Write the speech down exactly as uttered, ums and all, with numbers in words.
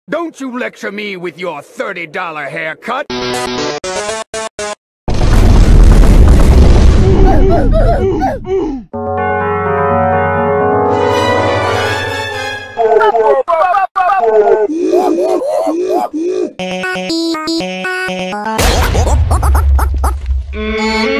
Don't you lecture me with your thirty dollar haircut! Mm.